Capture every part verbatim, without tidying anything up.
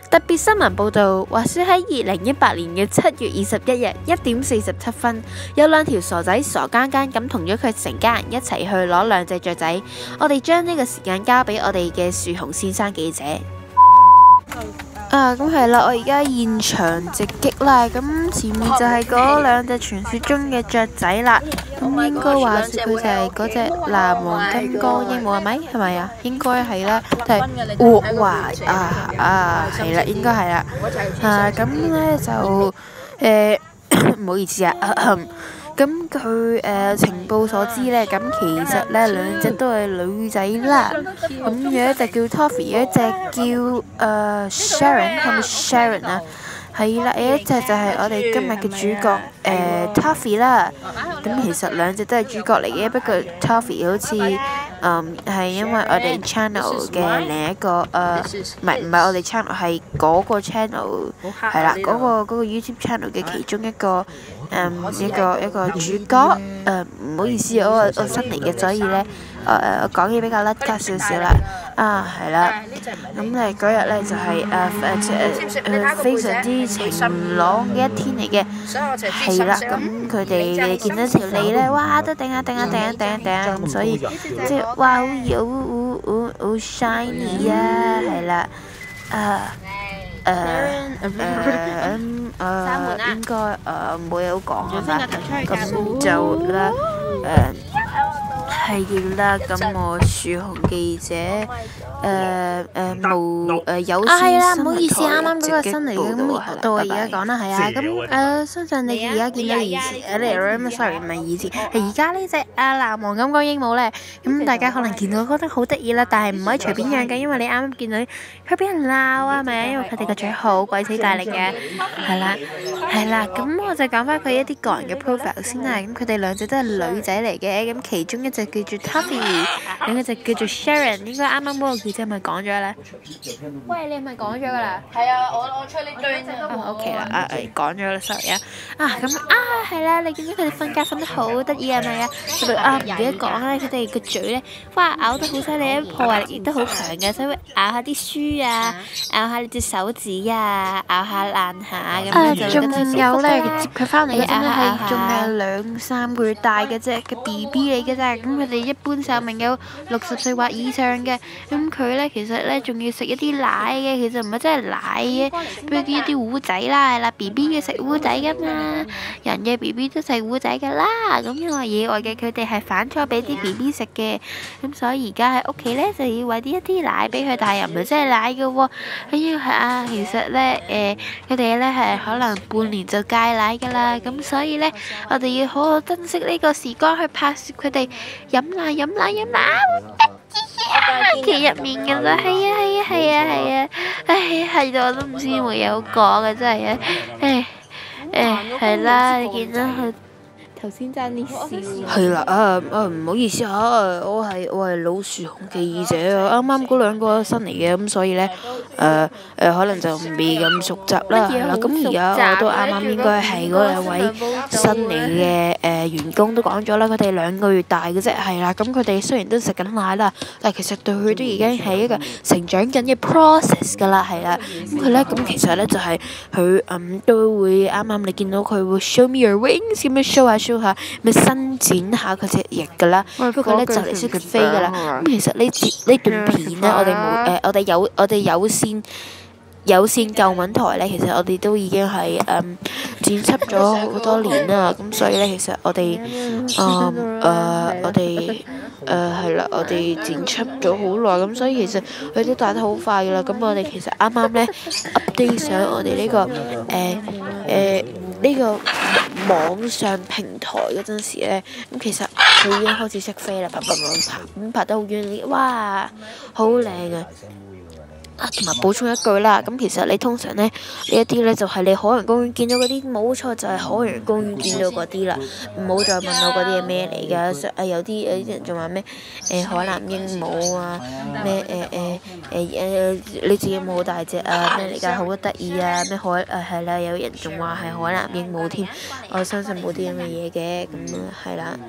特別新聞報導，話說喺二零一八年嘅七月二十一日一點四十七分，有兩條傻仔傻更更咁同咗佢成家人一齊去攞兩隻雀仔。我哋將呢個時間交俾我哋嘅樹熊先生記者。啊，咁係啦，我而家現場直擊啦，咁前面就係嗰兩隻傳說中嘅雀仔啦。咁應該話說佢就係嗰隻藍黃金剛鸚鵡係咪？係咪啊？應該係啦，就係哇哇啊啊係啦，應該係啦。啊，咁咧就誒唔好意思啊。咁佢誒情報所知咧，咁其實咧兩隻都係女仔啦。咁有一隻叫 Toffee， 有一隻叫誒、呃、Sharon， 係咪 Sharon 啊？係啦，有一隻就係我哋今日嘅主角誒、呃、Toffee 啦。咁其實兩隻都係主角嚟嘅，不過 Toffee 好似嗯係因為我哋 channel 嘅另一個誒，唔係唔係我哋 channel 係嗰個 channel 係啦，嗰、嗰個嗰、嗰個 YouTube channel 嘅其中一個。嗯，一個一個主角，誒唔好意思，我我新嚟嘅，所以咧，誒誒我講嘢比較甩咳少少啦，啊係啦，咁誒嗰日咧就係誒誒誒非常之晴朗嘅一天嚟嘅，係啦，咁佢哋你見到條脷咧，哇都頂下頂下頂下頂下頂下咁，所以即係哇好好好好好 shiny 啊，係啦，啊。誒誒誒應該誒冇嘢好講啦，咁就啦誒係啦，咁我樹熊記者誒誒冇誒有線新聞台直擊報導到我而家講啦，係啊，咁誒相信你而家見到以前誒 sorry 唔係以前係而家呢隻啊藍黃金剛鸚鵡咧，咁大家可能見到覺得好得意啦，但係唔可以隨便養嘅，因為你啱啱見到佢俾人鬧啊，咪啊，因為佢哋個嘴好鬼死大力嘅，係啦係啦，咁我就講翻佢一啲個人嘅 profile 先啦，咁佢哋兩隻都係女仔嚟嘅，咁其中一隻叫做 Toffee， 另一隻叫做 Sharon， 應該啱啱嗰個記者係咪講咗咧？喂，你係咪講咗㗎啦？ 係啊，我我出呢堆啫。 哦 OK 啦，啊誒講咗啦 sorry 啊，啊咁啊係啦，你見到佢哋瞓覺瞓得好得意係咪啊？佢哋啊唔記得講咧，佢哋個嘴咧，哇咬得好犀利，破壞力亦都好強嘅，所以會咬下啲書啊，咬下你隻手指啊，咬下爛下咁樣就覺得舒服。仲有咧，接佢翻嚟嘅真係仲有兩三個月大嘅啫，嘅 B B 嚟嘅啫，咁佢哋一般壽命有六十歲或以上嘅，咁佢咧其實咧仲要食一啲奶嘅，其實唔係真係奶嘅，比如一啲糊仔啦，係啦 B B 要食糊仔噶嘛，人嘅 B B 都食糊仔噶啦，咁因為野外嘅佢哋係反錯俾啲 B B 食嘅，咁所以而家喺屋企咧就要餵啲一啲奶俾佢，但係又唔係真係奶嘅喎，因為係啊，其實咧誒佢哋咧係可能半年就戒奶噶啦，咁所以咧我哋要好好珍惜呢個時光去拍攝佢哋飲奶飲奶飲奶，屋企入面噶啦，係啊係啊係啊係啊，唉係到我都唔知冇嘢好講嘅真係啊，唉唉係啦，你見到佢頭先爭啲笑。係啦，啊啊唔好意思嚇，我係我係老樹熊記者啊，啱啱嗰兩個新嚟嘅，咁所以咧誒誒可能就未咁熟習啦，係啦，咁而家我都啱啱應該係嗰兩位新嚟嘅誒員工都講咗啦，佢哋兩個月大嘅啫，係啦，咁佢哋雖然都食緊奶啦，但係其實對佢都已經係一個成長緊嘅 process 㗎啦，係啦，咁佢咧咁其實咧就係佢嗯都會啱啱你見到佢會 show me your wings 咁樣 show 下 show 下，咪伸展下佢隻翼㗎啦，不過咧就嚟識佢飛㗎啦，咁其實呢節呢段片咧我哋冇誒我哋有我哋有線。有線舊聞台咧，其實我哋都已經係誒、嗯、剪輯咗好多年啦，咁所以咧，其實我哋誒誒我哋誒係啦，我哋剪輯咗好耐，咁所以其實佢都大得好快噶啦。咁我哋其實啱啱咧 update 上我哋呢、這個誒誒呢個網上平台嗰陣時咧，咁其實佢已經開始識飛啦，啪啪啪咁拍得好遠，哇，好靚啊！啊，同埋補充一句啦，咁其實你通常咧呢一啲咧就係你海洋公園見到嗰啲，冇錯就係海洋公園見到嗰啲啦，唔好再問我嗰啲係咩嚟㗎？啊有啲有啲人仲話咩誒海南鸚鵡啊，咩誒誒誒誒你自己有冇好大隻啊？咩嚟㗎？好得意啊！咩海誒係啦，有人仲話係海南鸚鵡添，我相信冇啲咁嘅嘢嘅，咁啊係啦。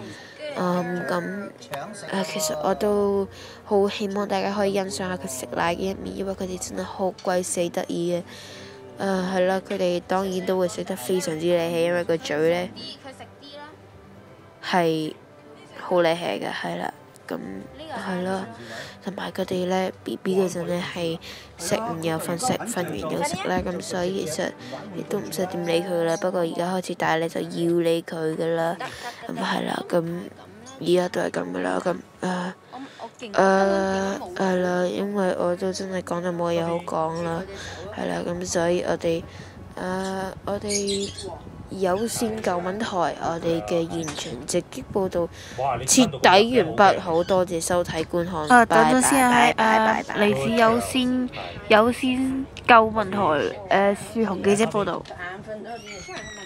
嗯咁誒，其實我都好希望大家可以欣賞下佢食奶嘅一面，因為佢哋真係好鬼死得意嘅。誒係啦，佢哋當然都會食得非常之厲氣，因為個嘴咧係好厲氣嘅，係啦。咁係咯，同埋佢哋咧 B B 嗰陣咧係食完又瞓，食瞓完又食啦，咁所以其實亦都唔使點理佢啦。不過而家開始大咧就要理佢噶啦，咁係啦，咁而家都係咁噶啦，咁誒誒係啦，因為我都真係講到冇嘢好講啦，係啦，咁所以我哋誒、呃、我哋。有線舊聞台，我哋嘅現場直擊報導徹底完畢，好多謝收睇觀看。 啊，等陣先啊， 拜拜誒拜拜嚟自有線有線舊聞台誒樹熊記者報導。